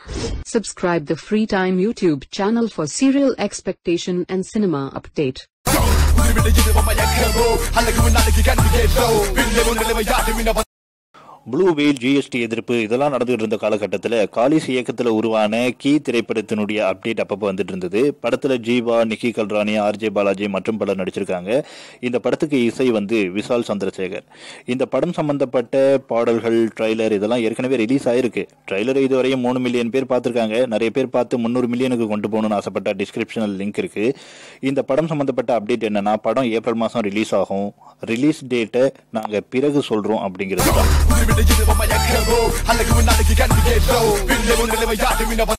Subscribe the Free Time YouTube channel for serial expectation and cinema update. Blue whale GST எதிர்ப்பு இதெல்லாம் நடந்துகிட்டு இருந்த காலகட்டத்தில் காலிஸ் இயக்கத்தில் உருவான கீ திரைப்படத்தினுடைய அப்டேட் அப்பப்போ வந்துட்டு இருந்தது. படத்தில் ஜீவா, நிக்கி கல்ரானி, ஆர்ஜே பாலாஜி மற்றும் பலர் நடிச்சிருக்காங்க. இந்த படத்துக்கு இசை விஷால் சந்திரசேகர். இந்த படம் சம்பந்தப்பட்ட பாடல்கள், ட்ரைலர் இதெல்லாம் ஏற்கனவே ரிலீஸ் ஆயிருக்கு. ட்ரைலரை இதுவரையும் 3 மில்லியன் பேர் பார்த்துருக்காங்க. நிறைய பேர் பார்த்து 300 மில்லியனுக்கு கொண்டு போகணும்னு ஆசைப்பட்ட டிஸ்கிரிப்ஷனல் லிங்க் இருக்கு. இந்த படம் சம்பந்தப்பட்ட அப்டேட் என்னன்னா, படம் ஏப்ரல் மாதம் ரிலீஸ் ஆகும். ரிலீஸ் டேட்டை நாங்கள் பிறகு சொல்றோம் அப்படிங்கிறது தான்.